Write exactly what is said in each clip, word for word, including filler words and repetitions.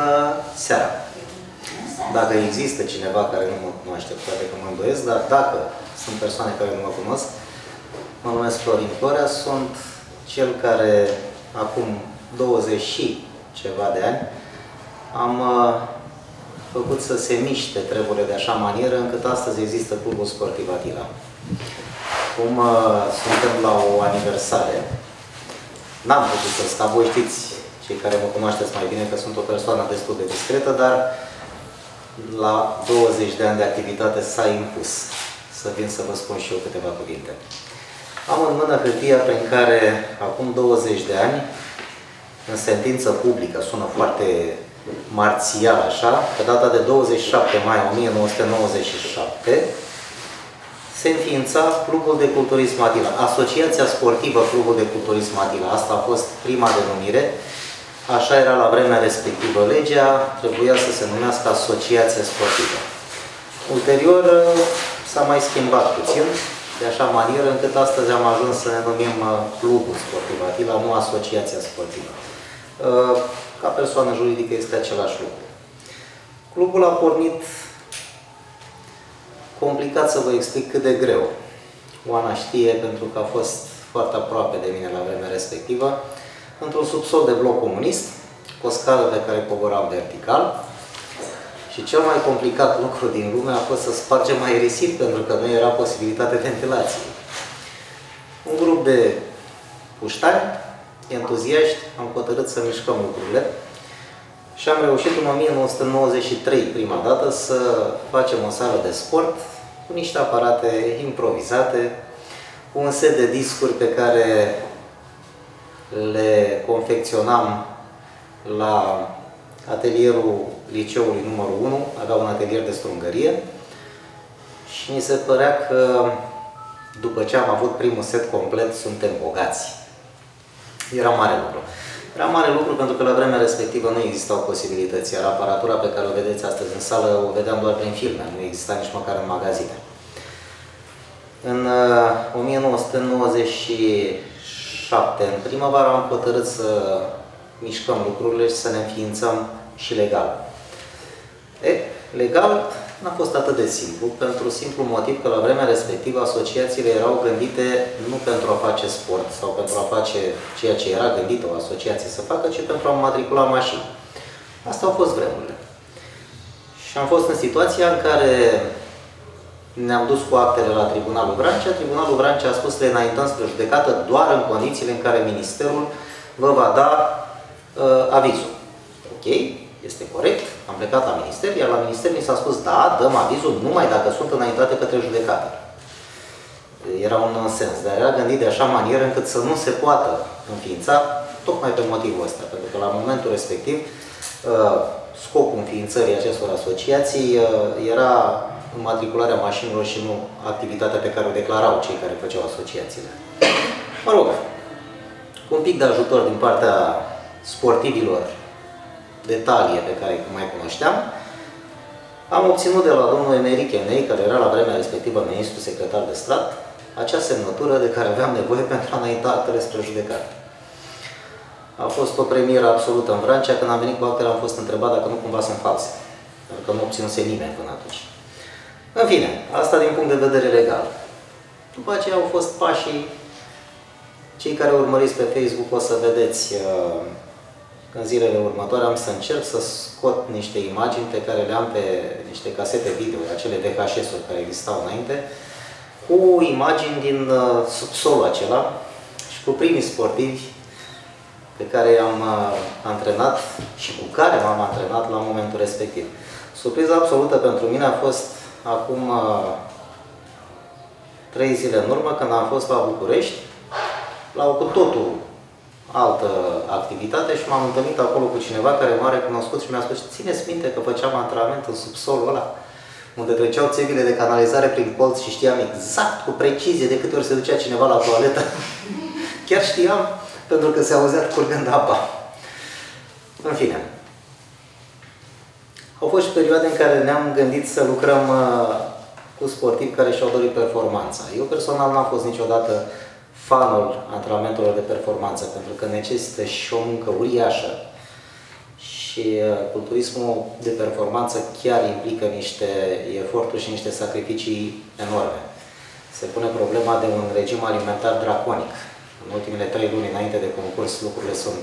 Bună seara! Dacă există cineva care nu mă cunoaște, poate că mă îndoiesc, dar dacă sunt persoane care nu mă cunosc, mă numesc Florin Florea, sunt cel care acum douăzeci și ceva de ani am uh, făcut să se miște treburile de așa manieră încât astăzi există Clubul Sportiv Atila. Cum uh, suntem la o aniversare, n-am putut să scap, voi știți, cei care mă cunoașteți mai bine, că sunt o persoană destul de discretă, dar la douăzeci de ani de activitate s-a impus să vin să vă spun și eu câteva cuvinte. Am în mână hârtia prin care, acum douăzeci de ani, în sentință publică, sună foarte marțial așa, pe data de douăzeci și șapte mai o mie nouă sute nouăzeci și șapte, se înființa Clubul de Culturism Atila, Asociația Sportivă Clubul de Culturism Atila. Asta a fost prima denumire. Așa era la vremea respectivă legea, trebuia să se numească Asociație Sportivă. Ulterior s-a mai schimbat puțin, de așa manieră încât astăzi am ajuns să ne numim Clubul Sportiv Atila, nu Asociația Sportivă. Ca persoană juridică este același lucru. Clubul a pornit, complicat să vă explic cât de greu. Oana știe pentru că a fost foarte aproape de mine la vremea respectivă, într-un subsol de bloc comunist, cu o scară pe care coboram vertical. Și cel mai complicat lucru din lume a fost să spargem aerisit, pentru că nu era posibilitate de ventilație. Un grup de puștani, entuziaști, am hotărât să mișcăm lucrurile și am reușit în o mie nouă sute nouăzeci și trei, prima dată, să facem o sală de sport cu niște aparate improvizate, cu un set de discuri pe care le confecționam la atelierul liceului numărul unu, avea un atelier de strungărie și mi se părea că după ce am avut primul set complet, suntem bogați. Era mare lucru. Era mare lucru pentru că la vremea respectivă nu existau posibilități, iar aparatura pe care o vedeți astăzi în sală o vedeam doar prin filme, nu exista nici măcar în magazine. În o mie nouă sute nouăzeci și șapte, în primăvară, am hotărât să mișcăm lucrurile și să ne înființăm și legal. E, legal n-a fost atât de simplu, pentru simplu motiv că la vremea respectivă asociațiile erau gândite nu pentru a face sport sau pentru a face ceea ce era gândit o asociație să facă, ci pentru a matricula mașini. Astea au fost vremurile. Și am fost în situația în care ne-am dus cu actele la Tribunalul Vrancea. Tribunalul Vrancea a spus că le înaintăm spre judecată doar în condițiile în care Ministerul vă va da uh, avizul. Ok, este corect, am plecat la Minister, iar la Minister mi s-a spus, da, dăm avizul numai dacă sunt înaintate către judecată. Era un nonsens, dar era gândit de așa manieră încât să nu se poată înființa, tocmai pe motivul ăsta, pentru că la momentul respectiv uh, scopul înființării acestor asociații uh, era înmatricularea mașinilor și nu activitatea pe care o declarau cei care făceau asociațiile. Mă rog, cu un pic de ajutor din partea sportivilor de talie pe care îi mai cunoșteam, am obținut de la domnul Emeric Enei, care era la vremea respectivă ministru secretar de stat, acea semnătură de care aveam nevoie pentru a înainta actele spre judecată. A fost o premieră absolută în Vrancea. Când am venit cu actele, am fost întrebat dacă nu cumva sunt false, pentru că nu obținuse nimeni până atunci. În fine, asta din punct de vedere legal. După aceea au fost pașii, cei care urmăriți pe Facebook o să vedeți uh, în zilele următoare, am să încerc să scot niște imagini pe care le am pe niște casete video, acele V H S-uri care existau înainte, cu imagini din uh, subsolul acela și cu primii sportivi pe care i-am uh, antrenat și cu care m-am antrenat la momentul respectiv. Surpriza absolută pentru mine a fost acum uh, trei zile în urmă, când am fost la București, la o cu totul altă activitate și m-am întâlnit acolo cu cineva care m-a recunoscut și mi-a spus: țineți minte că făceam antrenament în subsolul ăla, unde treceau țevile de canalizare prin colț și știam exact, cu precizie, de câte ori se ducea cineva la toaletă. Chiar știam, pentru că se auzea curgând apa. În fine. Au fost și perioade în care ne-am gândit să lucrăm uh, cu sportivi care și-au dorit performanța. Eu personal n-am fost niciodată fanul antrenamentelor de performanță, pentru că necesită și o muncă uriașă. Și Și culturismul de performanță chiar implică niște eforturi și niște sacrificii enorme. Se pune problema de un regim alimentar draconic. În ultimele trei luni înainte de concurs lucrurile sunt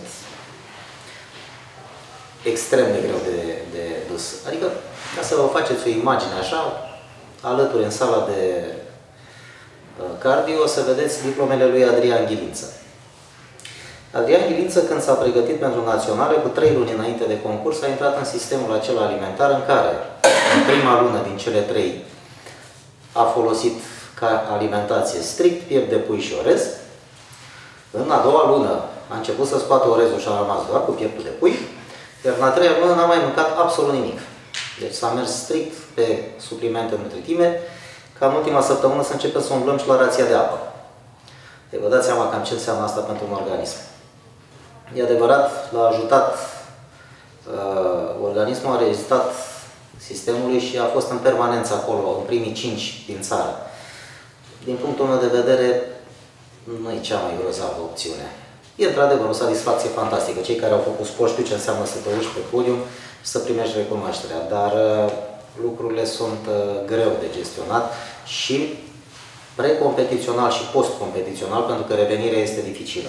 extrem de greu de, de dus. Adică, ca să vă faceți o imagine așa, alături în sala de cardio, o să vedeți diplomele lui Adrian Ghilință. Adrian Ghilință, când s-a pregătit pentru naționale, cu trei luni înainte de concurs, a intrat în sistemul acela alimentar în care, în prima lună din cele trei, a folosit ca alimentație strict piept de pui și orez. În a doua lună a început să scoată orezul și a rămas doar cu pieptul de pui, iar în a treia lună n-a mai mâncat absolut nimic. Deci s-a mers strict pe suplimente nutritive, ca în ultima săptămână să începem să umblăm și la rația de apă. Deci vă dați seama cam ce înseamnă asta pentru un organism. E adevărat, l-a ajutat, uh, organismul a rezistat sistemului și a fost în permanență acolo, în primii cinci din țară. Din punctul meu de vedere, nu e cea mai grozavă opțiune. E într-adevăr o satisfacție fantastică. Cei care au făcut sport știu ce înseamnă să te urci pe podium și să primești recunoașterea, dar uh, lucrurile sunt uh, greu de gestionat și precompetițional și post-competițional, pentru că revenirea este dificilă.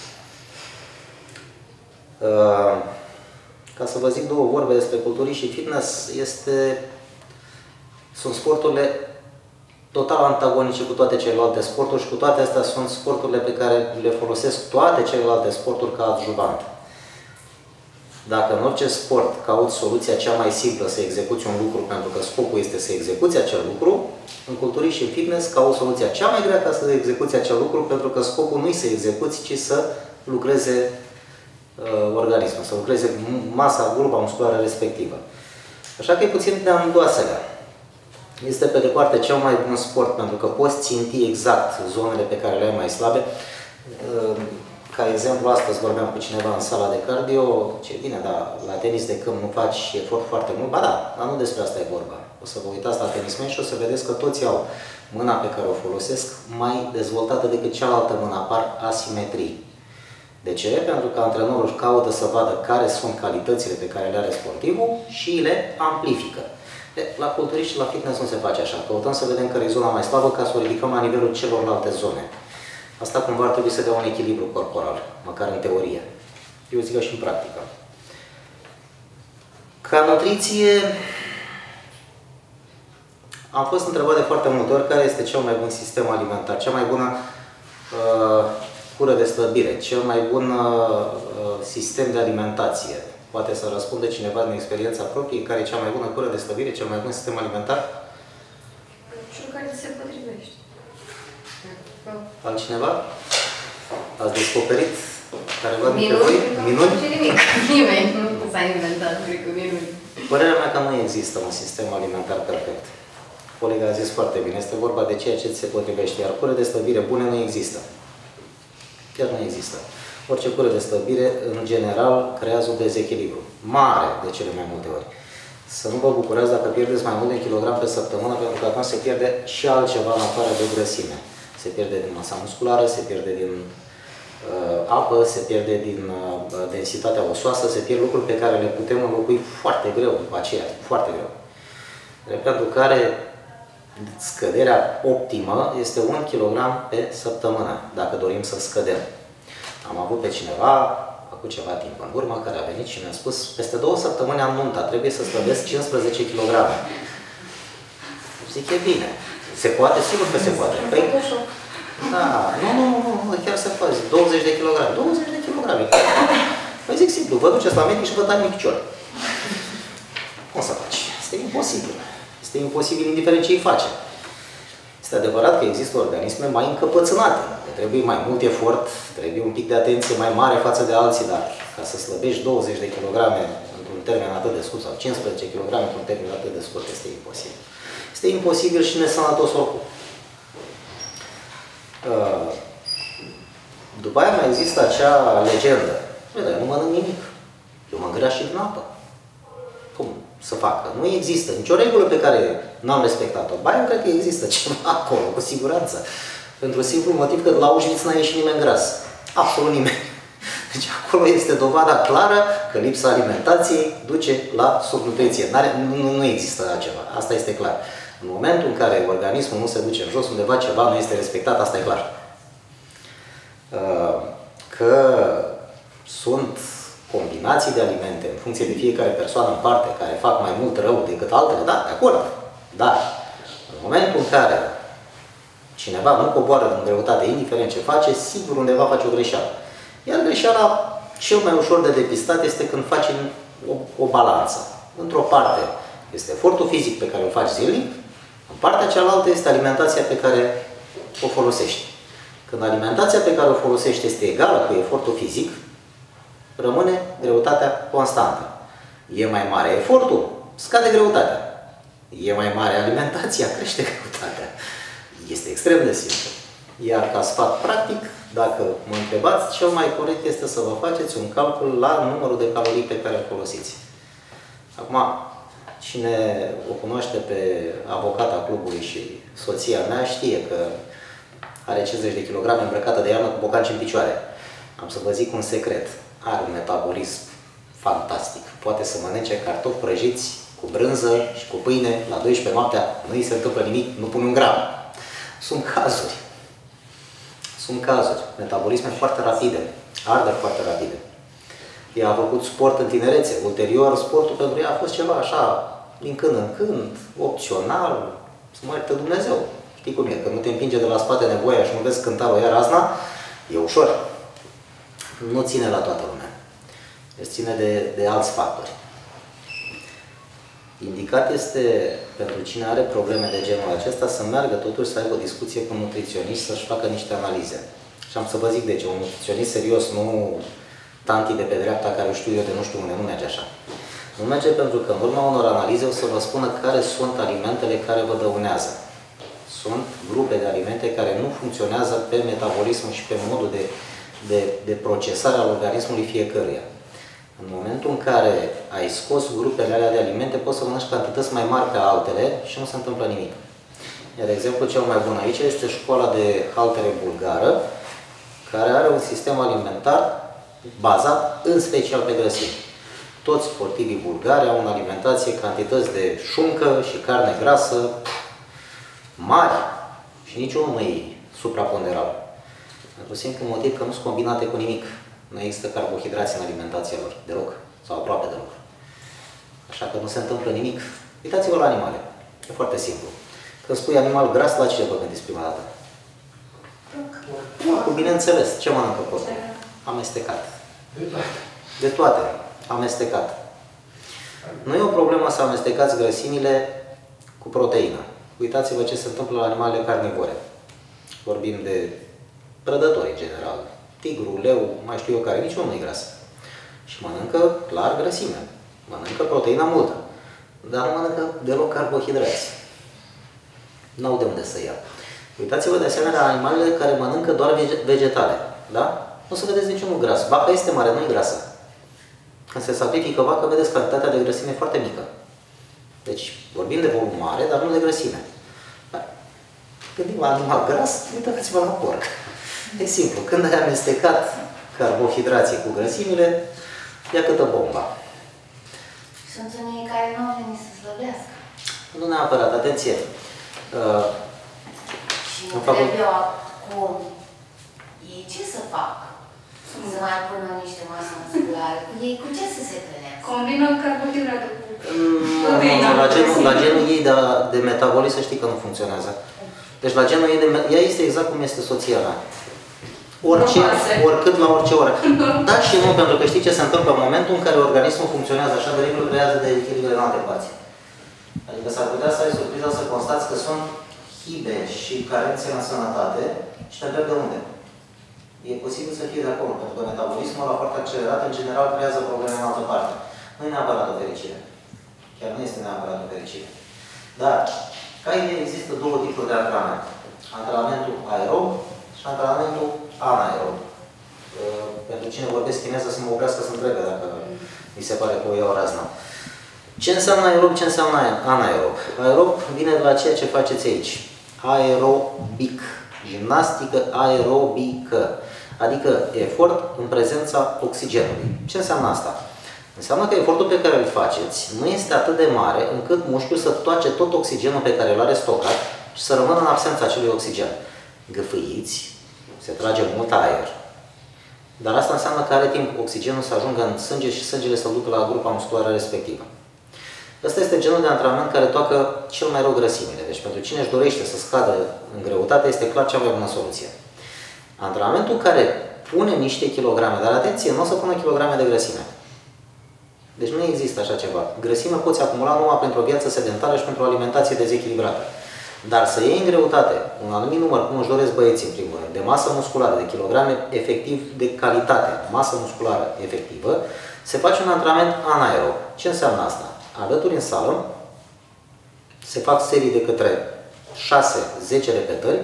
Uh, ca să vă zic două vorbe despre culturism și fitness, este, sunt sporturile total antagonice cu toate celelalte sporturi și cu toate astea sunt sporturile pe care le folosesc toate celelalte sporturi ca adjuvant. Dacă în orice sport cauți soluția cea mai simplă să execuți un lucru pentru că scopul este să execuți acel lucru, în culturism și în fitness cauți soluția cea mai grea ca să execuți acel lucru pentru că scopul nu e să execuți, ci să lucreze uh, organismul, să lucreze masa, grupa musculară respectivă. Așa că e puțin de amândouăsele. Este pe departe cel mai bun sport pentru că poți ținti exact zonele pe care le ai mai slabe. Uh, Ca exemplu, astăzi vorbeam cu cineva în sala de cardio, ce bine, dar la tenis de câmp nu faci efort foarte mult? Ba da, dar nu despre asta e vorba. O să vă uitați la tenismeni și o să vedeți că toți au mâna pe care o folosesc mai dezvoltată decât cealaltă mână, apar asimetrii. De ce? Pentru că antrenorul caută să vadă care sunt calitățile pe care le are sportivul și le amplifică. De, la culturism și la fitness nu se face așa. Căutăm să vedem care e zona mai slabă ca să o ridicăm la nivelul celorlalte zone. Asta cumva ar trebui să dea un echilibru corporal, măcar în teorie. Eu zic și în practică. Ca nutriție, am fost întrebat de foarte multe ori care este cel mai bun sistem alimentar, cea mai bună uh, cură de slăbire, cel mai bun uh, sistem de alimentație. Poate să răspunde cineva din experiența proprie, care e cea mai bună cură de slăbire, cel mai bun sistem alimentar? Cel care se potrivește. Altcineva? Ați descoperit careva dintre voi? Minuni? Nu nimic. Nimeni nu s-a inventat, cred că minuni. Părerea mea că nu există un sistem alimentar perfect. Colega a zis foarte bine, este vorba de ceea ce ți se potrivește, iar cură de slăbire bune nu există. Chiar nu există. Orice cură de slăbire, în general, creează un dezechilibru mare de cele mai multe ori. Să nu vă bucurați dacă pierdeți mai mult de un kilogram pe săptămână, pentru că atunci se pierde și altceva în afară de grăsime. Se pierde din masa musculară, se pierde din uh, apă, se pierde din uh, densitatea osoasă, se pierd lucruri pe care le putem înlocui foarte greu după aceea, foarte greu. Pentru care scăderea optimă este un kilogram pe săptămână, dacă dorim să scădem. Am avut pe cineva, acum ceva timp în urmă, care a venit și mi-a spus, peste două săptămâni am nunta, trebuie să slăbesc cincisprezece kilograme. Zic, e bine. Se poate? Sigur că se poate. Păi, da, nu, nu, nu, nu, chiar se poate. douăzeci de kilograme. douăzeci de kilograme. Păi zic simplu, vă duceți la medic și vă dai un picior. Cum să faci? Este imposibil. Este imposibil indiferent ce îi face. Este adevărat că există organisme mai încăpățânate. Trebuie mai mult efort, trebuie un pic de atenție mai mare față de alții, dar ca să slăbești douăzeci de kilograme într-un termen atât de scurt sau cincisprezece kilograme într-un termen atât de scurt, este imposibil. Este imposibil și nesănătos oricum. După aia mai există acea legendă. Băi, dar eu nu mănânc nimic. Eu mă îngraș și din apă. Cum să facă? Nu există nicio regulă pe care n-am respectat-o. Ba, eu cred că există ceva acolo, cu siguranță. Pentru simplu motiv că la Auschwitz n-a ieșit nimeni gras. Absolut nimeni. Deci acolo este dovada clară că lipsa alimentației duce la subnutriție. Nu, nu, nu există altceva. Asta este clar. În momentul în care organismul nu se duce în jos, undeva ceva nu este respectat, asta e clar. Că sunt combinații de alimente în funcție de fiecare persoană în parte care fac mai mult rău decât altele, da, de acord. Dar în momentul în care cineva nu coboară în greutate, indiferent ce face, sigur undeva face o greșeală. Iar greșeala cel mai ușor de depistat este când faci o, o balanță. Într-o parte este efortul fizic pe care o faci zilnic, în partea cealaltă este alimentația pe care o folosești. Când alimentația pe care o folosești este egală cu efortul fizic, rămâne greutatea constantă. E mai mare efortul, scade greutatea. E mai mare alimentația, crește greutatea. Este extrem de simplu. Iar ca sfat practic, dacă mă întrebați, cel mai corect este să vă faceți un calcul la numărul de calorii pe care îl folosiți. Acum, cine o cunoaște pe avocata clubului și soția mea știe că are cincizeci de kilograme îmbrăcată de iarnă cu bocanci în picioare. Am să vă zic un secret. Are un metabolism fantastic. Poate să mănânce cartofi prăjiți cu brânză și cu pâine la douăsprezece noaptea. Nu îi se întâmplă nimic, nu pune un gram. Sunt cazuri. Sunt cazuri. Metabolisme foarte rapide. Arderi foarte rapide. Ea a făcut sport în tinerețe. Ulterior, sportul pentru ea a fost ceva așa, din când în când, opțional, să mă ierte Dumnezeu. Știi cum e? Că nu te împinge de la spate nevoia și nu vezi cântarul ea razna, e ușor. Nu ține la toată lumea. Deci ține de, de alți factori. Indicat este pentru cine are probleme de genul acesta să meargă totuși să aibă o discuție cu un nutriționist, să-și facă niște analize. Și am să vă zic de ce. Un nutriționist serios, nu tanti de pe dreapta care știu eu de nu știu unde, nu merge așa. Nu merge pentru că în urma unor analize o să vă spună care sunt alimentele care vă dăunează. Sunt grupe de alimente care nu funcționează pe metabolismul și pe modul de, de, de procesare al organismului fiecăruia. În momentul în care ai scos grupele alea de alimente, poți să mănânci cantități mai mari pe altele și nu se întâmplă nimic. Iar exemplu cel mai bun aici este școala de haltere bulgară, care are un sistem alimentar bazat în special pe grăsimi. Toți sportivii bulgari au în alimentație cantități de șuncă și carne grasă mari și niciunul nu e supraponderal. Pentru simplu motiv că nu sunt combinate cu nimic. Nu există carbohidrați în alimentația lor, deloc, sau aproape deloc. Așa că nu se întâmplă nimic. Uitați-vă la animale. E foarte simplu. Când spui animal gras, la ce vă gândiți prima dată? Porc, bineînțeles. Ce mănâncă porcul? Amestecat. De toate. De toate. Amestecat. Nu e o problemă să amestecați grăsimile cu proteină. Uitați-vă ce se întâmplă la animalele carnivore. Vorbim de prădători în general. Tigru, leu, mai știu eu care, nici unul nu e gras. Și mănâncă clar grăsime. Mănâncă proteina multă. Dar nu mănâncă deloc carbohidrați. N-au de unde să ia. Uitați-vă de asemenea la animalele care mănâncă doar vegetale. Da? Nu o să vedeți niciunul gras. Vaca este mare, nu e grasă. Când se sacrifică vacă, vedeți cantitatea de grăsime foarte mică. Deci vorbim de volum mare, dar nu de grăsime. Dar, gândim la animal gras, uitați-vă la porc. E simplu. Când ai amestecat carbohidrații cu grăsimile, ia câtă bomba. Sunt unii care nu au venit să slăbească. Nu neapărat, atenție. Uh, și mă întreb eu acum, ei ce să fac? Să mai pună niște masă musculară? Cu ei cu ce să se hrănească? Combină carbohidrate cu proteina. La genul, la genul ei de, de metabolism, să știi că nu funcționează. Deci la genul ei de ea este exact cum este soția mea. Orice, oricât la orice oră. Da și nu, pentru că știi ce se întâmplă în momentul în care organismul funcționează așa, de regulă creează de echilibre în alte părți. Adică s-ar putea să ai surpriza să constați că sunt hibe și carențe în sănătate și te întreb de unde. E posibil să fie de acolo, pentru că metabolismul ăla foarte accelerat, în general, creează probleme în altă parte. Nu e neapărat o fericire. Chiar nu este neapărat o fericire. Dar, ca idee, există două tipuri de antrenament. Antrenamentul aerob și antrenamentul anaerob. Pentru cine vorbesc chineză să mă oprească să întrebe dacă mi se pare că o iau razna. Ce înseamnă aerob, ce înseamnă anaerob? Aerob vine de la ceea ce faceți aici. Aerobic. Gimnastică aerobică. Adică efort în prezența oxigenului. Ce înseamnă asta? Înseamnă că efortul pe care îl faceți nu este atât de mare încât mușchiul să toace tot oxigenul pe care îl are stocat și să rămână în absența acelui oxigen. Gâfâiți, se trage mult aer, dar asta înseamnă că are timp oxigenul să ajungă în sânge și sângele să ducă la grupa musculară respectivă. Ăsta este genul de antrenament care toacă cel mai rău grăsimile. Deci pentru cine își dorește să scadă în greutate, este clar cea mai bună soluție. Antrenamentul care pune niște kilograme, dar atenție, nu o să pună kilograme de grăsime. Deci nu există așa ceva. Grăsime poți acumula numai pentru o viață sedentară și pentru o alimentație dezechilibrată. Dar să iei în greutate un anumit număr, cum își doresc băieții în primul rând, de masă musculară, de kilograme efectiv de calitate, masă musculară efectivă, se face un antrenament anaerob. Ce înseamnă asta? Alături în sală, se fac serii de către șase zece repetări,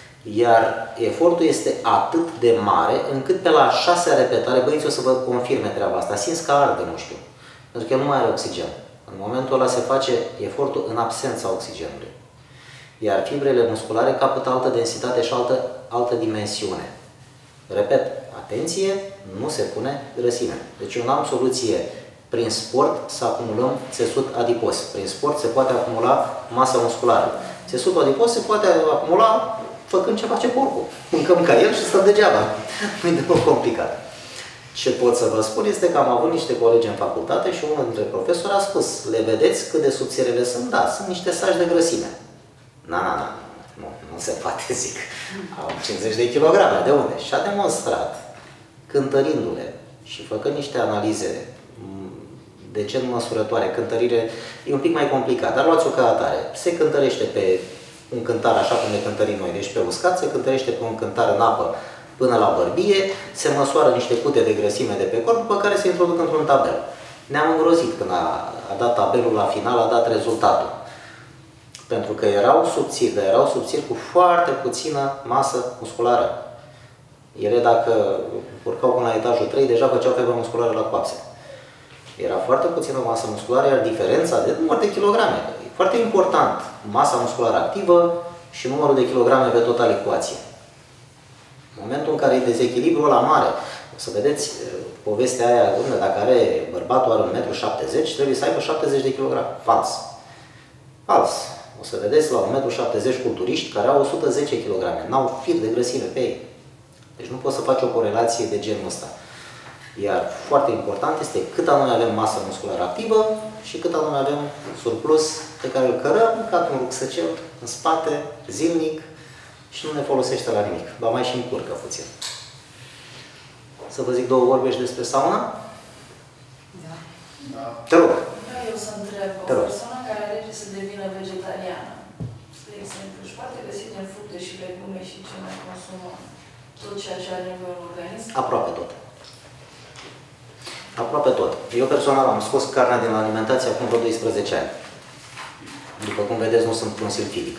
iar efortul este atât de mare încât pe la șasea repetare, băieții o să vă confirme treaba asta, simți că arde mușchiul, pentru că nu mai are oxigen. În momentul ăla se face efortul în absența oxigenului. Iar fibrele musculare capătă altă densitate și altă, altă dimensiune. Repet, atenție, nu se pune grăsime. Deci eu n-am soluție prin sport să acumulăm țesut adipos. Prin sport se poate acumula masă musculară. Țesutul adipos se poate acumula făcând ce face porcul. Mâncăm ca el și stăm degeaba. Nu e deloc complicat. Ce pot să vă spun este că am avut niște colegi în facultate și unul dintre profesori a spus: le vedeți cât de subțirele sunt? Da, sunt niște saci de grăsime. Na, na, na, nu, nu se poate, zic. Au cincizeci de kilograme, de unde? Și a demonstrat, cântărindu-le și făcând niște analize de gen măsurătoare, cântărire, e un pic mai complicat, dar luați-o ca atare. Se cântărește pe un cântar așa cum ne cântărim noi, deci pe uscat, se cântărește pe un cântar în apă până la bărbie, se măsoară niște cute de grăsime de pe corp, după care se introduc într-un tabel. Ne-am îngrozit când a, a dat tabelul la final, a dat rezultatul. Pentru că erau subțiri, dar erau subțiri cu foarte puțină masă musculară. Ele, dacă urcau până la etajul trei, deja făceau febră musculară la coapse. Era foarte puțină masă musculară, iar diferența de număr de kilograme. E foarte important, masa musculară activă și numărul de kilograme pe total ecuație. În momentul în care e dezechilibrul ăla mare, o să vedeți povestea aia, unde dacă are bărbatul are un metru șaptezeci, trebuie să aibă șaptezeci de kilograme. Fals. Fals. O să vedeți la un metru șaptezeci culturiști care au o sută zece kilograme. N-au fir de grăsime pe ei. Deci nu poți să faci o corelație de genul ăsta. Iar foarte important este cât anume avem masă musculară activă și cât anume avem surplus pe care îl cărăm ca un rucsăcel în spate, zilnic, și nu ne folosește la nimic. Ba mai și încurcă puțin. Să vă zic două vorbe și despre sauna? Da. Da. Te rog. Eu să întreb, o persoană care alege să devină vegetariană, spre exemplu, își poate găsi din fructe și legume și ce mai consumă tot ceea ce are nevoie în organism? Aproape tot. Aproape tot. Eu personal am scos carnea din alimentație acum vreo doisprezece ani. După cum vedeți, nu sunt un silfidic.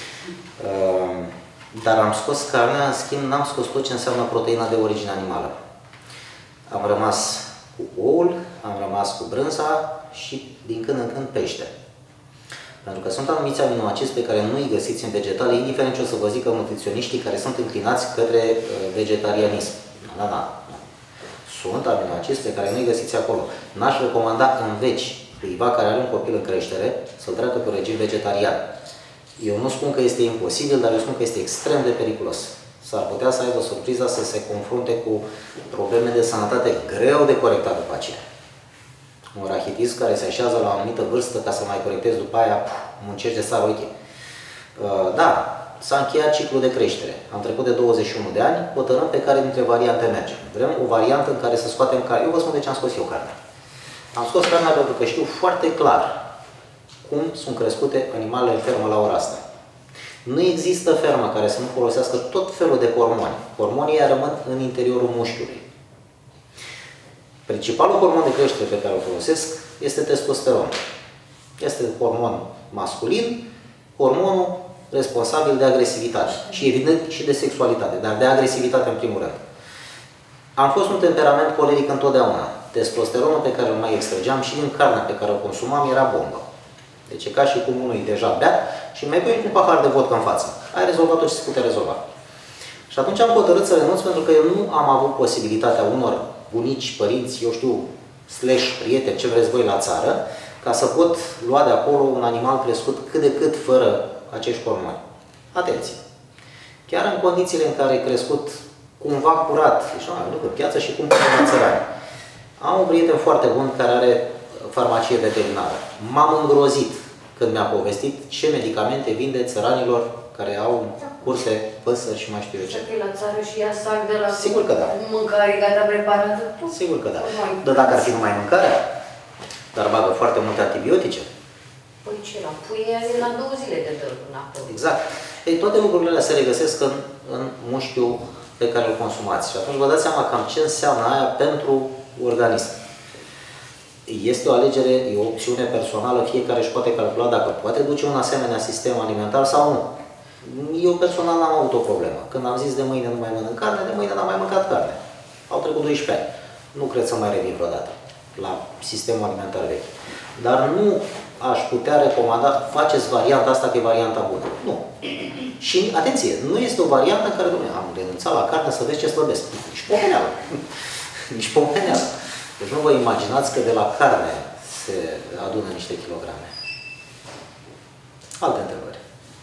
Dar am scos carnea, în schimb, n-am scos tot ce înseamnă proteina de origine animală. Am rămas cu oul, am rămas cu brânza și din când în când pește. Pentru că sunt anumiți aminoacizi pe care nu îi găsiți în vegetale, indiferent ce o să vă zică nutriționiștii care sunt înclinați către vegetarianism. Da, da. Sunt aminoacizi pe care nu îi găsiți acolo. N-aș recomanda în veci cuiva care are un copil în creștere să-l treacă pe un regim vegetarian. Eu nu spun că este imposibil, dar eu spun că este extrem de periculos. S-ar putea să aibă surpriza să se confrunte cu probleme de sănătate greu de corectat după aceea. Un rachitist care se așează la o anumită vârstă ca să mai corectezi după aia, muncești de sar ochi. Da, s-a încheiat ciclul de creștere. Am trecut de douăzeci și unu de ani, hotărâm pe care dintre variante mergem. Vrem o variantă în care să scoatem carne. Eu vă spun de ce am scos eu carnea. Am scos carnea pentru că știu foarte clar cum sunt crescute animalele în fermă la ora asta. Nu există fermă care să nu folosească tot felul de hormoni. Hormonii rămân în interiorul mușchiului. Principalul hormon de creștere pe care îl folosesc este testosteron. Este hormon masculin, hormonul responsabil de agresivitate și evident și de sexualitate, dar de agresivitate în primul rând. Am fost un temperament coleric întotdeauna. Testosteronul pe care îl mai extrageam și din carnea pe care o consumam era bombă. Deci e ca și cum unul e deja beat și mai pui un pahar de vodcă în față. Ai rezolvat tot ce se putea rezolva. Și atunci am hotărât să renunț pentru că eu nu am avut posibilitatea unor bunici, părinți, eu știu, slash, prieteni, ce vreți voi la țară, ca să pot lua de acolo un animal crescut cât de cât fără acești hormoni. Atenție! Chiar în condițiile în care e crescut cumva curat, deci nu duc în piață și cumpăr la țărani. Am un prieten foarte bun care are farmacie veterinară. M-am îngrozit când mi-a povestit ce medicamente vinde țăranilor care au curse, păsări și mai știu eu ce. Să la țară și ia sac de la Sigur că da. mâncare gata preparată. Sigur că da. Dar dacă ar fi numai mâncarea, dar bagă foarte multe antibiotice. Păi ce, la puie la două zile de dă acolo. Exact. Ei, toate lucrurile alea se regăsesc în, în mușchiul pe care îl consumați. Și atunci vă dați seama cam ce înseamnă aia pentru organism. Este o alegere, e o opțiune personală, fiecare își poate calcula dacă poate duce un asemenea sistem alimentar sau nu. Eu personal n-am avut o problemă. Când am zis de mâine nu mai mănânc carne, de mâine n-am mai mâncat carne. Au trecut doisprezece ani. Nu cred să mai revin vreodată la sistemul alimentar vechi. Dar nu aș putea recomanda, faceți varianta asta că e varianta bună. Nu. Și, atenție, nu este o variantă în care, dom'le, am renunțat la carne să vezi ce slăbesc. Nici pomeneală. Nici pomeneală. Deci nu vă imaginați că de la carne se adună niște kilograme. Alte întrebări.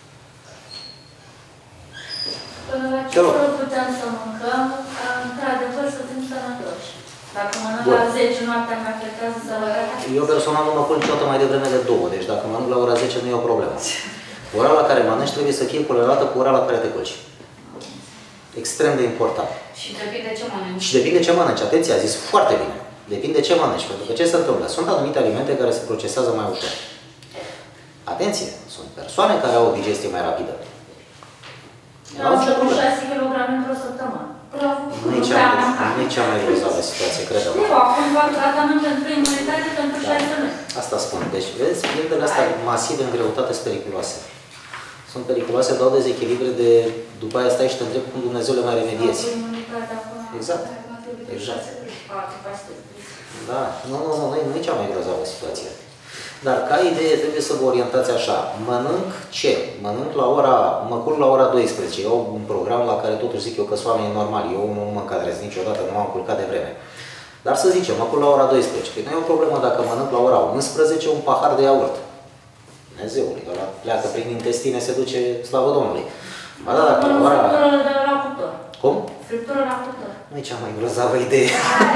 Până la ce oră putem să mâncăm, într-adevăr să fim sănătoși? Dacă mănânc la zece noaptea, mă afectează sănătatea? Eu personal nu mă culc niciodată mai devreme de două, deci dacă mănânc la ora zece nu e o problemă. Ora la care mănânci trebuie să fie corelată cu ora la care te culci. Extrem de important. Și depinde ce mănânci. Și depinde ce mănânci. Atenție, a zis foarte bine. Depinde ce mănânci. Pentru că ce se întâmplă? Sunt anumite alimente care se procesează mai ușor. Atenție, sunt persoane care au o digestie mai rapidă. Eu am făcut șase kilograme într-o săptămână. Nu e cea mai, nu e cea mai grozavă situație, cred-mă. Eu acum fac tratament pentru imunitate pentru șase luni. Asta spun. Deci, vezi, pildele astea masive în greutate sunt periculoase. Sunt periculoase, dau dezechilibre de... După aia stai și te întrebi cum Dumnezeu le mai remediezi. Exact. Exact. Da. Nu, nu, nu, nu e cea mai grozavă situație. Dar ca idee trebuie să vă orientați așa. Mănânc ce? Mănânc la ora, mă culc la ora douăsprezece. Eu un program la care totuși zic eu că sunt oameni normali. Eu nu mă încadrez niciodată, nu am culcat de vreme. Dar să zicem, mă culc la ora douăsprezece. Păi nu e o problemă dacă mănânc la ora unsprezece un pahar de iaurt. Dumnezeule, ăla pleacă prin intestine, se duce, slavă Domnului. Ba da, dacă la ora... Friptură de la cuptor. Cum? Friptură la cuptor. Nu e cea mai grozavă idee.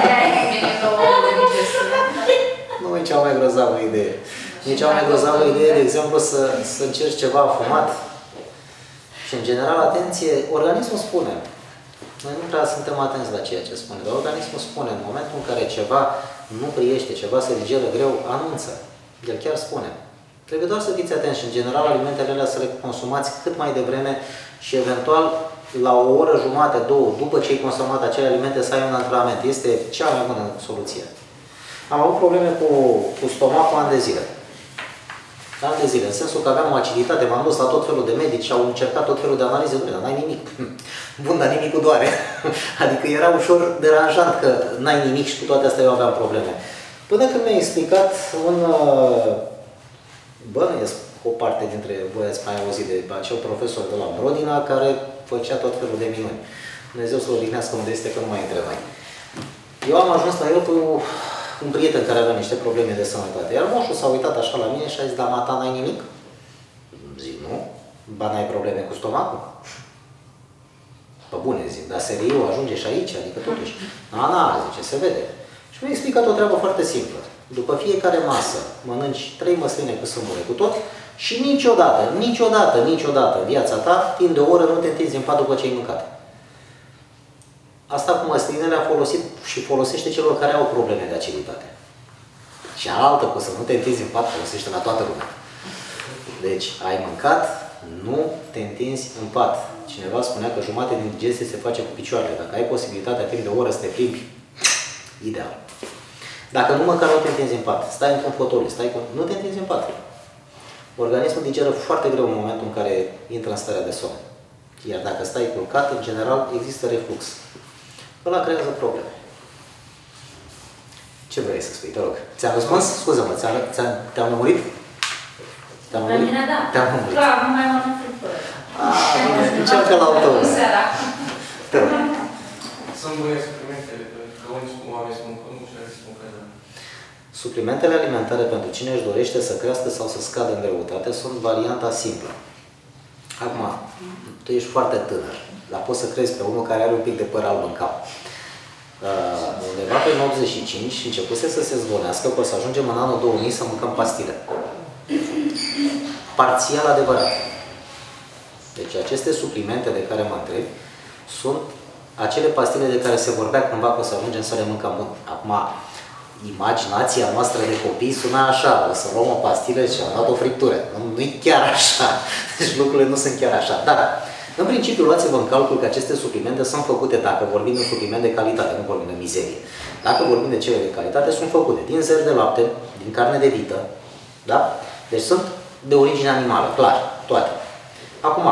Nu e cea mai grozavă idee. Nu e cea mai grozavă idee, de exemplu, să, să încerci ceva fumat. Și, în general, atenție, organismul spune. Noi nu prea suntem atenți la ceea ce spune, dar organismul spune, în momentul în care ceva nu priește, ceva se digeră greu, anunță. El chiar spune. Trebuie doar să fiți atenți și, în general, alimentele alea să le consumați cât mai devreme și, eventual, la o oră jumate, două, după ce ai consumat acele alimente, să ai un antrenament. Este cea mai bună soluție. Am avut probleme cu, cu stomacul ani de zile. Ani de zile, în sensul că aveam o aciditate, m-am dus la tot felul de medici și au încercat tot felul de analize, nu, dar n-ai nimic. Bun, dar nimicul doare. Adică era ușor deranjant că n-ai nimic și cu toate astea eu aveam probleme. Până când mi-a explicat un... Bănuiesc, o parte dintre voi ați mai auzit de acel profesor de la Brodina care făcea tot felul de minuni. Dumnezeu să-l odihnească unde este, că nu mai între noi. Eu am ajuns la el cu un prieten care avea niște probleme de sănătate. Iar moșul s-a uitat așa la mine și a zis, da, mata, n-ai nimic? Zic, nu. Ba, n-ai probleme cu stomacul? Pă bune, zic, dar serios, ajunge și aici, adică totuși. Na, na, zice, se vede. Și mi-a explicat o treabă foarte simplă. După fiecare masă mănânci trei măsline cu sâmbure cu tot și niciodată, niciodată, niciodată în viața ta, timp de o oră, nu te întinzi în pat după ce ai mâncat. Asta cu măslinele a folosit și folosește celor care au probleme de aciditate. Și altă, cu să nu te întinzi în pat, folosește la toată lumea. Deci, ai mâncat, nu te întinzi în pat. Cineva spunea că jumate din digestie se face cu picioarele. Dacă ai posibilitatea timp de o oră să te plimbi, ideal. Dacă nu, măcar nu te întinzi în pat. Stai într-un fotoliu, stai cu... nu te întinzi în pat. Organismul digeră foarte greu în momentul în care intră în starea de somn. Iar dacă stai culcat, în general, există reflux. Ăla creează probleme. Ce vrei să spui? Te rog. Ți-am răspuns? Scuză-mă, te-am lămurit? Te-am Pe mine, da. Te-am lămurit. Clar, nu mai mănânc friptură. Încearcă la autobuz. Te rog. Sunt bune suplimentele, că unii oameni spun că nu și alții spun că da. Suplimentele alimentare pentru cine își dorește să crească sau să scadă în greutate sunt varianta simplă. Acum, tu ești foarte tânăr, dar poți să crezi pe unul care are un pic de păr alb în cap. Uh, undeva pe optzeci și cinci începuse să se zvonească că o să ajungem în anul două mii să mâncăm pastile. Parțial adevărat. Deci aceste suplimente de care mă întreb sunt acele pastile de care se vorbea cândva că o să ajungem să le mâncăm mult. Acum, imaginația noastră de copii suna așa, o să luăm o pastilă și am luat o friptură. Nu e chiar așa. Deci lucrurile nu sunt chiar așa. Dar, în principiu, luați-vă în calcul că aceste suplimente sunt făcute, dacă vorbim de un supliment de calitate, nu vorbim de mizerie. Dacă vorbim de cele de calitate, sunt făcute din zer de lapte, din carne de vită, da? Deci sunt de origine animală, clar, toate. Acum,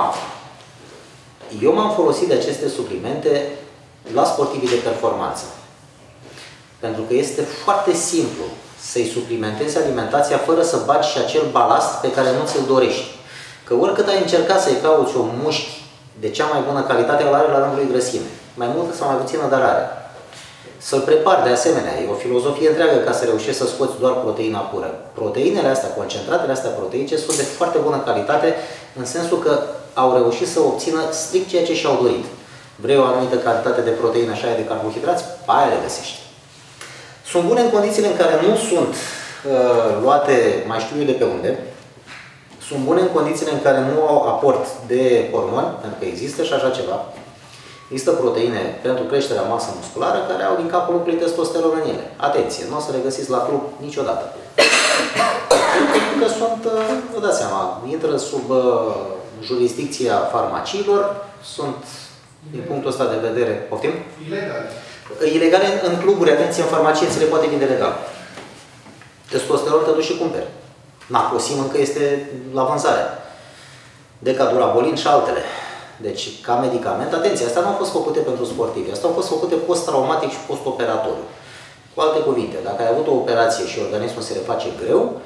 eu m-am folosit de aceste suplimente la sportivii de performanță. Pentru că este foarte simplu să-i suplimentezi alimentația fără să bagi și acel balast pe care nu ți-l dorești. Că oricât ai încercat să-i cauți o mușchi de cea mai bună calitate, el are la rândul lui grăsime. Mai multă sau mai puțină, dar are. Să-l prepari de asemenea. E o filozofie întreagă ca să reușești să scoți doar proteina pură. Proteinele astea, concentratele astea proteice, sunt de foarte bună calitate în sensul că au reușit să obțină strict ceea ce și-au dorit. Vrei o anumită cantitate de proteină și aia de carbohidrați? Aia le găsești. Sunt bune în condițiile în care nu sunt uh, luate, mai știu eu de pe unde. Sunt bune în condițiile în care nu au aport de hormoni, pentru că există și așa ceva. Există proteine pentru creșterea masă musculară care au din capul locului testosteron în ele. Atenție, nu o să le găsiți la club niciodată. Pentru că sunt, vă dați seama, intră sub uh, jurisdicția farmaciilor, sunt, din punctul ăsta de vedere, poftim? Ilegale. Ilegale în cluburi, atenție, în farmacie ți le poate vinde legal. Testosteron te duci și cumperi. Naposim încă este la vânzare. Decadurabolin și altele. Deci, ca medicament, atenție, astea nu au fost făcute pentru sportivi, astea au fost făcute post-traumatic și post-operatoriu. Cu alte cuvinte, dacă ai avut o operație și organismul se reface greu,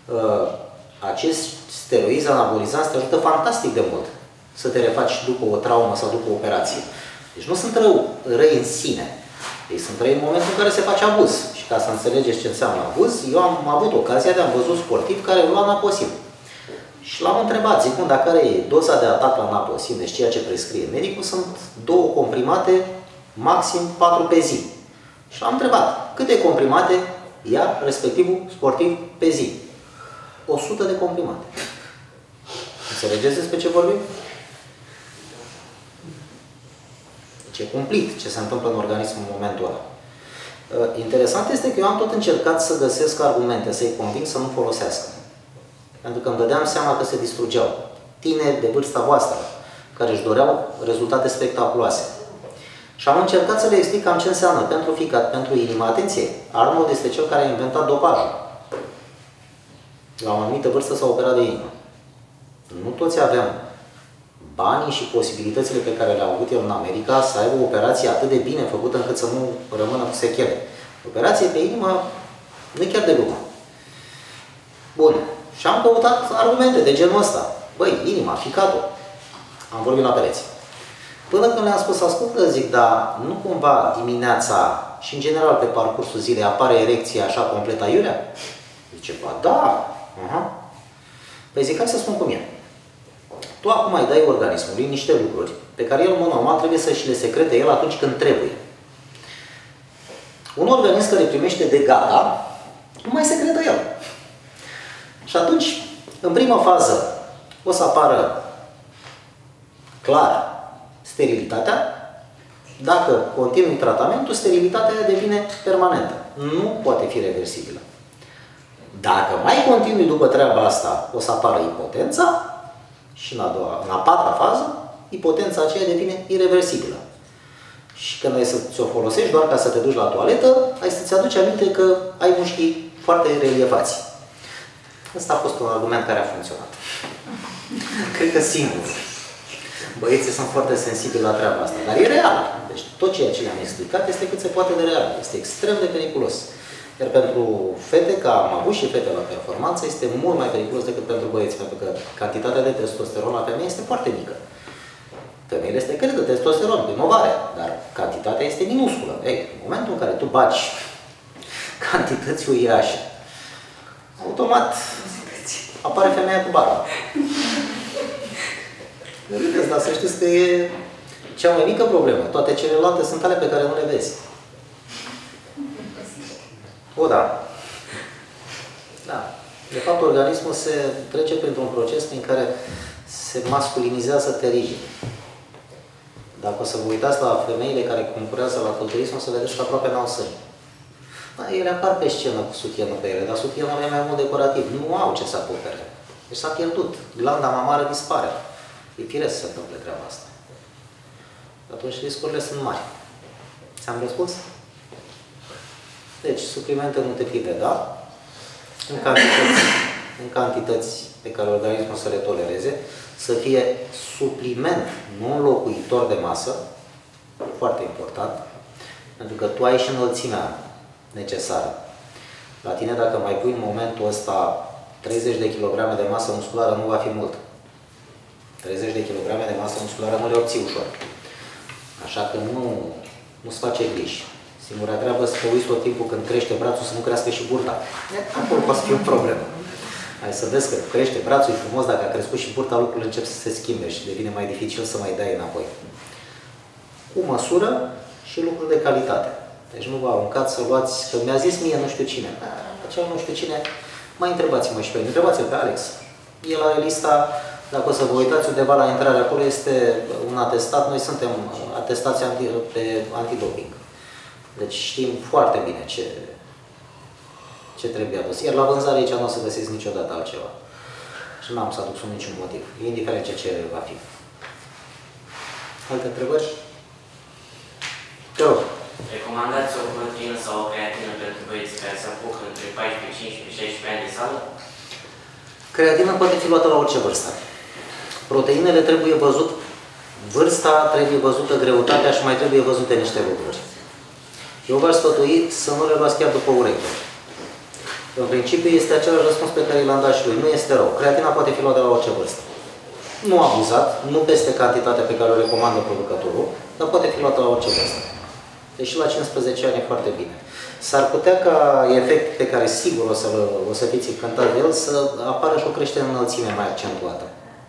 acest steroizi anabolizanți te ajută fantastic de mult să te refaci după o traumă sau după o operație. Deci nu sunt rău, răi în sine. Ei sunt răi în momentul în care se face abuz. Și ca să înțelegeți ce înseamnă abuz, eu am avut ocazia de a văzut sportivi care lua naposim. Și l-am întrebat, zic, dacă are doza de atac la naposim, deci ceea ce prescrie medicul, sunt două comprimate, maxim patru pe zi. Și l-am întrebat, câte comprimate ia respectivul sportiv pe zi? o sută de comprimate. Înțelegeți despre ce vorbim? Deci e cumplit ce se întâmplă în organism în momentul ăla. Interesant este că eu am tot încercat să găsesc argumente, să-i conving să nu folosească. Pentru că îmi dădeam seama că se distrugeau. Tineri de vârsta voastră, care își doreau rezultate spectaculoase. Și am încercat să le explic cam ce înseamnă pentru ficat, pentru inimă. Atenție! Arnold este cel care a inventat dopajul. La o anumită vârstă s-a operat de inimă. Nu toți avem banii și posibilitățile pe care le-a avut el în America să aibă o operație atât de bine făcută încât să nu rămână cu sechele. Operație pe inimă nu e chiar de glumă. Bun. Și am căutat argumente de genul ăsta. Băi, inima, ficatul. Am vorbit la pereți. Până când le-am spus, ascultă, zic, dar nu cumva dimineața și în general pe parcursul zilei apare erecția așa complet aiurea? Zice, ba da. Uh-huh. Păi zic, hai să spun cum e. Tu acum îi dai organismului niște lucruri pe care el, în mod normal, trebuie să și le secrete el atunci când trebuie. Un organism care primește de gata, nu mai secretă el. Și atunci, în prima fază, o să apară clar sterilitatea. Dacă continui tratamentul, sterilitatea devine permanentă. Nu poate fi reversibilă. Dacă mai continui după treaba asta, o să apară impotența și în a, doua, în a patra fază, impotența aceea devine irreversibilă. Și când ai să ți-o folosești doar ca să te duci la toaletă, ai să-ți aduci aminte că ai mușchii foarte relievați. Ăsta a fost un argument care a funcționat. Cred că singur. Băieții sunt foarte sensibili la treaba asta, dar e real. Deci tot ceea ce le-am explicat este cât se poate de real. Este extrem de periculos. Iar pentru fete, că am avut și fete la performanță, este mult mai periculos decât pentru băieți, pentru că cantitatea de testosteron la femeie este foarte mică. Femeile secretă testosteron, prin ovare, dar cantitatea este minusculă. Ei, în momentul în care tu bagi cantități uriașe, automat apare femeia cu barbă. Râdeți, dar să știți că e cea mai mică problemă. Toate celelalte sunt ale pe care nu le vezi. O, da. Da. De fapt, organismul se trece printr-un proces prin care se masculinizează teribil. Dacă o să vă uitați la femeile care concurează la culturism, o să vedeți că aproape n-au sâni. Da, ele apar pe scenă cu sutienul pe ele, dar sutienul e mai mult decorativ. Nu au ce să acopere. Deci s-a pierdut. Glanda mamară dispare. E firesc să întâmple treaba asta. Atunci riscurile sunt mari. Ți-am răspuns? Deci, suplimente nutritive, da? În cantități, în cantități pe care organismul să le tolereze, să fie supliment, nu înlocuitor de masă, foarte important, pentru că tu ai și înălțimea necesară. La tine, dacă mai pui în momentul ăsta treizeci de kilograme de masă musculară, nu va fi mult. treizeci de kilograme de masă musculară nu le obții ușor. Așa că nu, nu-ți face griji. Singura treabă să te uiți tot timpul când crește brațul să nu crească și burta. Acolo poate să fie o problemă. Hai să vezi că crește brațul, e frumos, dacă a crescut și burta, lucrurile încep să se schimbe și devine mai dificil să mai dai înapoi. Cu măsură și lucruri de calitate. Deci nu vă aruncați să luați, că mi-a zis mie nu știu cine. Acela nu știu cine, mai întrebați-mă și pe mine. Întrebați-l pe Alex. El are lista, dacă o să vă uitați undeva la intrare acolo, este un atestat. Noi suntem atestați anti, pe antidoping. Deci știm foarte bine ce, ce trebuie adus. Iar la vânzare aici nu o să găsiți niciodată altceva. Și nu am să aduc sub niciun motiv, indiferent ce cerere va fi. Alte întrebări? Te rog. Recomandați o proteină sau o creatină pentru băieți care se apucă între paisprezece, cincisprezece, șaisprezece ani de sală? Creatina poate fi luată la orice vârstă. Proteinele trebuie văzut, vârsta trebuie văzută, greutatea și mai trebuie văzute niște lucruri. Eu v-aș sfătui să nu le luați chiar după ureche. În principiu este același răspuns pe care l-am dat și lui. Nu este rău. Creatina poate fi luată la orice vârstă. Nu abuzat, nu peste cantitatea pe care o recomandă producătorul, dar poate fi luată la orice vârstă. Deci la cincisprezece ani e foarte bine. S-ar putea ca efect pe care sigur o să, o să fiți încântat de el, să apară și o creștere în înălțime mai accentuată.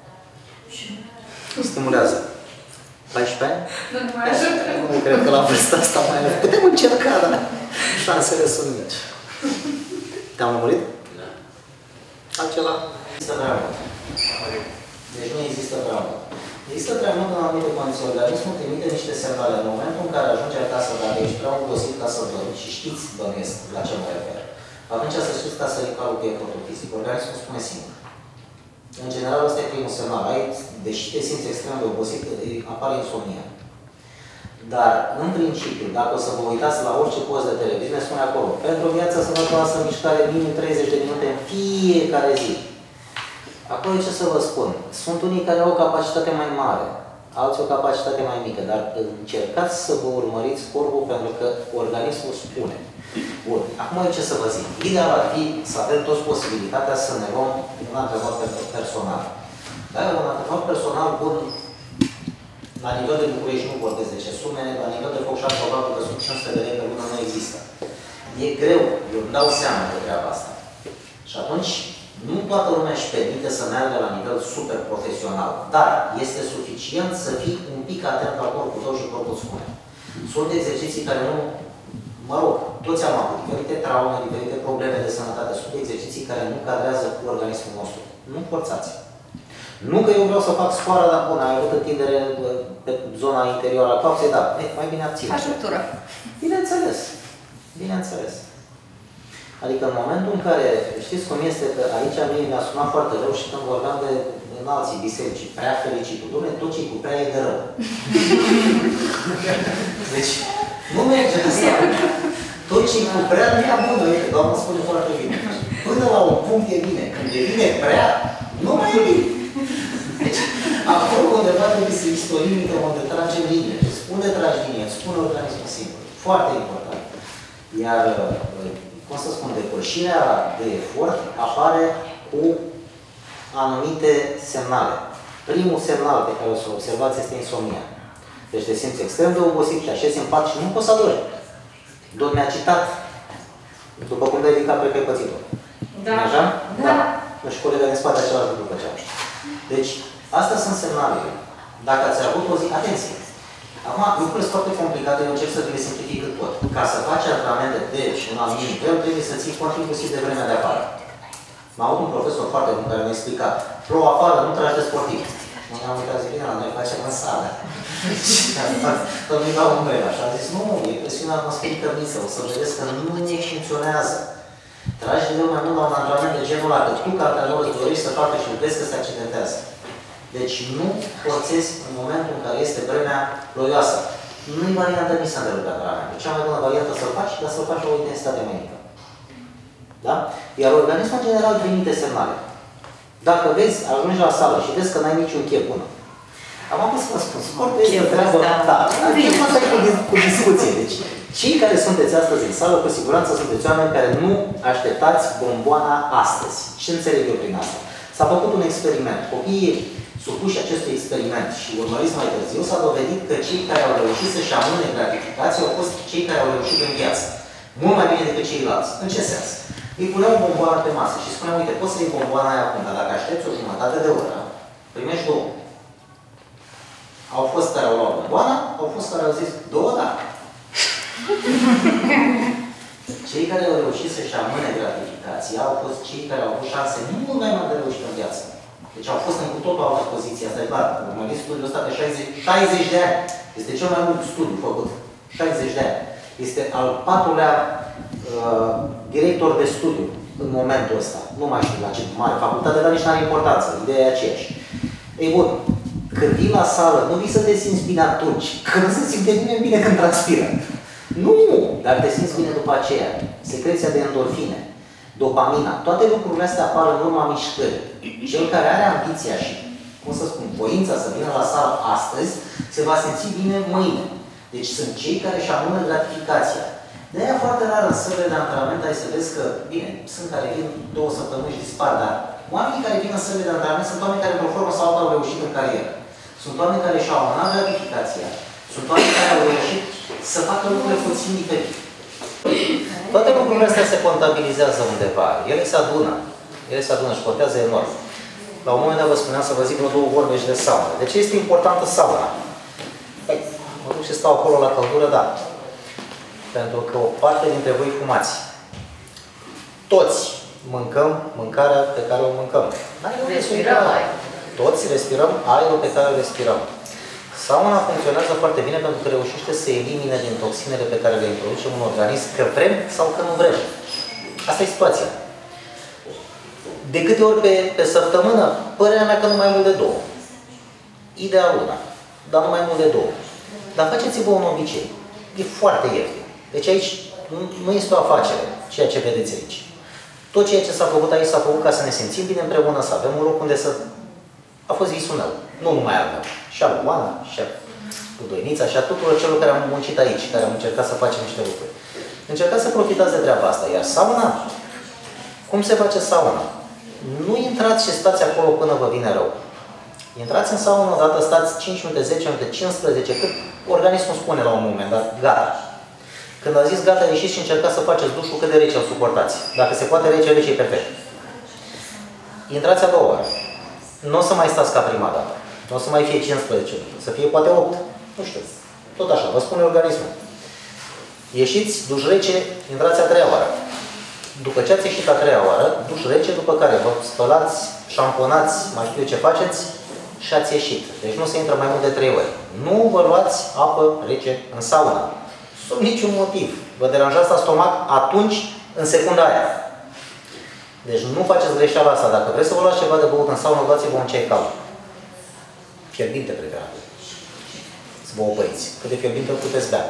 Stimulează. paisprezece ani? Nu, nu mai ajută. Nu cred că la vârsta asta mai putem încerca, dar șansele sunt mici. Te-am lămurit? Da. Altceva? Există prea mult. Deci nu există prea mult. Există prea mult în anumite condiții. Organismul trimite niște semnale. În momentul în care ajunge acasă, dacă ești prea obosit ca să dormi și știți, bănuiesc, la ce mă refer, atunci să știți că să recalul cu efortul fizic. Organismul spune singur. În general, ăsta e primul semnal. Ai, deși te simți extrem de obosit, apare insomnia. Dar, în principiu, dacă o să vă uitați la orice post de televiziune, spune acolo, pentru o viață sănătoasă, mișcare minim treizeci de minute în fiecare zi. Acolo ce să vă spun? Sunt unii care au o capacitate mai mare, alții o capacitate mai mică, dar încercați să vă urmăriți corpul pentru că organismul spune. Bun, acum ce să vă zic? Ideal ar fi să avem toți posibilitatea să ne luăm un antrenor personal. Dar un antrenor personal bun, la nivel de București nu vorbesc de ce sume, la nivel de Focșani probabil că sunt cinci sute de lei pe lună, nu există. E greu, eu îmi dau seama de treaba asta. Și atunci, nu toată lumea își permite să meargă la nivel super profesional, dar este suficient să fii un pic atent la corpul tău și corpul spune. Sunt exerciții care nu, mă rog, toți am avut diferite traume, diferite probleme de sănătate, sunt exerciții care nu cadrează cu organismul nostru. Nu forțați. Nu că eu vreau să fac scoară, dar bun, ai avut întindere pe zona interioară a coapsei, da, mai bine abține. Faci ruptură. Bineînțeles. Bineînțeles. Adică în momentul în care, știți cum este, că aici mie mi-a sunat foarte rău și când vorbeam de înalții biserici, prea fericitul. Dom'le, tot ce cu prea e de rău. Deci, nu merge asta. Tot ce cu prea nu e bună, uite, Doamna spune foarte bine. Până la un punct e bine. Când devine prea, nu mai e bine. Deci, acolo undeva trebuie să există o limită unde tragem linie. Unde tragi linie? Spune organismul singur. Foarte important. Iar, cum să spun, depășirea de efort apare cu anumite semnale. Primul semnal pe care o să-l observați este insomnia. Deci te simți extrem de obosit, te așezi în pat și nu poți să adormi. Dormi agitat, după cum te-ai ridicat, cred că ai pățit-o. Da. Așa? Da. Da. Și colega din spate același lucru făceam. Deci, astea sunt semnalele. Dacă ați avut o zi, atenție! Acum, lucrurile sunt foarte complicate, eu încerc să vi le simplific cât pot. Ca să faci antrenamente de un anumit nivel, trebuie să ții cont inclusiv de vremea de afară. M-a avut un profesor foarte bun care mi-a explicat: plouă afară, nu tragi de sportiv. Nu am uitat, zic, bine, noi facem în sală. Tot mi dau un brel așa. A zis, nu, e presiunea atmosferică misă, o să vedeți că nu ne funcționează. Tragi de mult mai mult la un antrenament de genul ăla, că tu ca antrenor îți dorești să facă și vezi că se accidentează. Deci nu forțezi în momentul în care este vremea ploioasă. Nu-i variantă nici să întrerupe antrenamentul. Cea mai bună variantă să-l faci, dar să-l faci la o intensitate mai mică. Da? Iar organismul în general trimite semnale. Dacă vezi, ajungi la sală și vezi că n-ai niciun chef bună. Am avut să vă spun, sportul este o treabă, da, cheful ăsta e cu, cu discuție. Deci, cei care sunteți astăzi în sală, cu siguranță sunteți oameni care nu așteptați bomboana astăzi. Ce înțeleg eu prin asta? S-a făcut un experiment. Copiii supuși acestui experiment și urmăriți mai târziu, s-a dovedit că cei care au reușit să-și amâne gratificația au fost cei care au reușit în viață. Mult mai bine decât ceilalți. În ce sens? Îi puneau bomboana pe masă și spuneau, uite, poți să iei bomboana aia acum, dar dacă aștepți o jumătate de oră, primești două. Au fost care au luat bomboana, au fost care au zis, două, da. Cei care au reușit să-și amâne gratificația au fost cei care au avut șanse mult mai mari de reușit în viață. Deci au fost în cu totul altă poziție. Asta e clar. Urmăriți studiul ăsta de șaizeci de ani. Este cel mai mult studiu făcut. șaizeci de ani. Este al patrulea uh, director de studiu în momentul ăsta. Nu mai știu la ce mare facultate, dar nici n-are importanță. Ideea e aceeași. Ei bun, când vii la sală, nu vii să te simți bine atunci. Când se simte bine, bine când transpiră. Nu, dar te simți bine după aceea. Secreția de endorfine, dopamina, toate lucrurile astea apar în urma mișcării. Cel care are ambiția și, cum să spun, voința să vină la sală astăzi, se va simți bine mâine. Deci sunt cei care își amână gratificația. De-aia foarte rar în sălile de antrenament ai să vezi că, bine, sunt care vin două săptămâni și dispar, dar oamenii care vin în sălile de antrenament sunt oameni care, într-o formă sau alta, au reușit în carieră. Sunt oameni care și-au amânat gratificația. Sunt oameni care au reușit să facă lucrurile puțin diferite. Toate lucrurile astea se contabilizează undeva. Ele se adună. Ele se adună și contează enorm. La un moment dat vă spuneam să vă zic vreo două vorbe și de saună. De ce este importantă sauna? Păi, mă duc și stau acolo la căldură, da. Pentru că o parte dintre voi fumați. Toți mâncăm mâncarea pe care o mâncăm. Respirăm aer. Toți respirăm aerul pe care îl respirăm. Sauna funcționează foarte bine pentru că reușește să elimine din toxinele pe care le introducem în organism, că vrem sau că nu vrem. Asta e situația. De câte ori pe, pe săptămână, părerea mea că nu mai mult de două. Ideal una, dar nu mai mult de două. Dar faceți-vă un obicei. E foarte ieftin. Deci aici nu, nu este o afacere, ceea ce vedeți aici. Tot ceea ce s-a făcut aici s-a făcut ca să ne simțim bine împreună, să avem un loc unde să... A fost visul meu, nu numai al meu. Și al Oana, și al Doinița, și a tuturor celor care am muncit aici, care am încercat să facem niște lucruri. Încercați să profitați de treaba asta. Iar sauna, cum se face sauna? Nu intrați și stați acolo până vă vine rău. Intrați în sauna odată, stați cinci minute, zece minute, cincisprezece, cât organismul spune la un moment dat, gata. Când a zis gata, ieșiți și încercați să faceți dușul cât de rece îl suportați. Dacă se poate rece, rece e perfect. Intrați a doua oară. Nu o să mai stați ca prima dată. Nu o să mai fie cincisprezece minute, să fie poate opt. Nu știu. Tot așa, vă spune organismul. Ieșiți, duș rece, intrați a treia oară. După ce ați ieșit a treia oară, duș rece, după care vă spălați, șamponați, mai știu ce faceți și ați ieșit. Deci nu se intră mai mult de trei ori. Nu vă luați apă rece în sauna. Sub niciun motiv. Vă deranjați la stomac atunci, în secunda aia. Deci nu faceți greșeala asta. Dacă vreți să vă luați ceva de băut în saună, luați-vă un ceai cald. Fierbinte, preferat. Să vă opăriți. Cât de fierbinte puteți bea.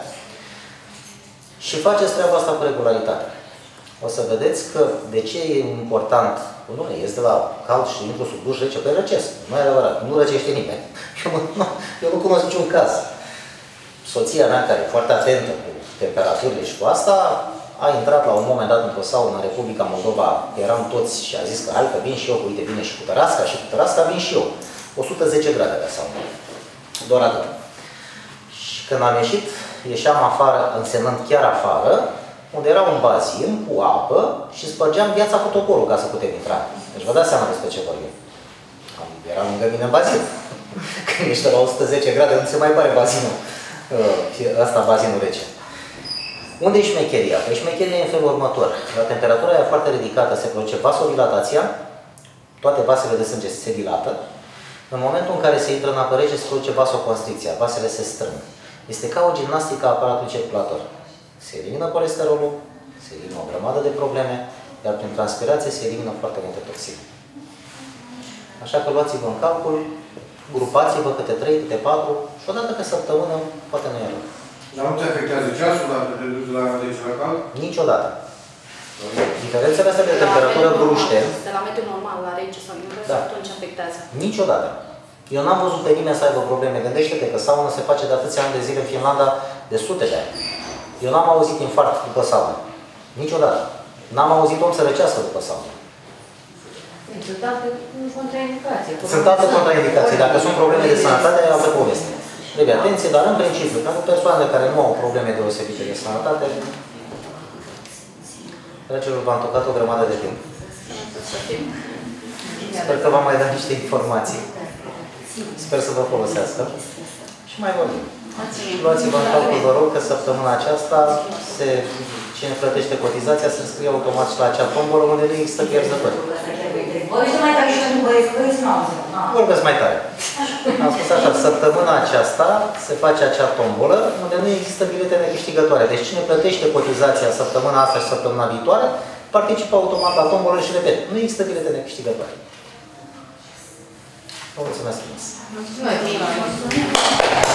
Și faceți treaba asta cu regularitate. O să vedeți că de ce e important, nu este de la cald și intru sub duș rece, pe răcesc. Nu e adevărat, nu răcește nimeni. Eu, nu, eu nu cunosc niciun caz. Soția mea, care e foarte atentă cu temperaturile și cu asta, a intrat la un moment dat într-o saună în Republica Moldova, eram toți și a zis că hai că vin și eu, uite, vine și cu tărasca și cu tărasca vin și eu. o sută zece grade avea sauna. Doar atât. Și când am ieșit, ieșeam afară, însemnând chiar afară, unde era un bazin cu apă și spărgeam viața cu toporul ca să putem intra. Deci vă dați seama despre ce vorbim. Era lângă mine în bazin. Când ești la o sută zece grade, nu se mai pare bazinul. Ăsta, bazinul rece. Unde e șmecheria? Păi șmecheria e în felul următor. La temperatura aia foarte ridicată se produce vasodilatația, toate vasele de sânge se dilată. În momentul în care se intră în apă rece, se produce vasoconstricția, vasele se strâng. Este ca o gimnastică a aparatului circulator. Se elimină colesterolul, se elimină o grămadă de probleme, iar prin transpirație se elimină foarte multe toxine. Așa că luați-vă în calcul, grupați-vă câte trei, câte patru și odată pe săptămână poate nu e rău. Dar nu te afectează ceasul dacă te duci la deci la cald? Niciodată. Diferențele astea de temperatură bruște. De la mediul normal, la rece sau invers, da. Atunci afectează. Niciodată. Eu n-am văzut pe nimeni să aibă probleme. Gândește-te că sauna se face de atâția ani de zile în Finlanda, de sute de ani. Eu n-am auzit infarct după sauna. Niciodată. N-am auzit om să răcească după sauna. Sunt alte contraindicații. Sunt alte contraindicații. Dacă sunt probleme de sănătate, e altă poveste. Trebuie atenție, dar în principiu, pentru persoanele care nu au probleme deosebite de sănătate, dragilor, v-am tocat o grămadă de timp. Sper că v-am mai dat niște informații. Sper să vă folosească. Și mai vorbim. Luați-vă în calcul, vă rog, că săptămâna aceasta se, cine plătește cotizația se înscrie automat și la acea tombolă unde nu există pierzători. Vorbește mai tare și pentru băieți, băieți nu auză. Vorbesc mai tare. Am spus așa, săptămâna aceasta se face acea tombolă unde nu există bilete necâștigătoare. Deci cine plătește cotizația săptămâna asta și săptămâna viitoare, participă automat la tombolă și repet, nu există bilete necâștigătoare. Vă mulțumesc frumos! Mulțumesc!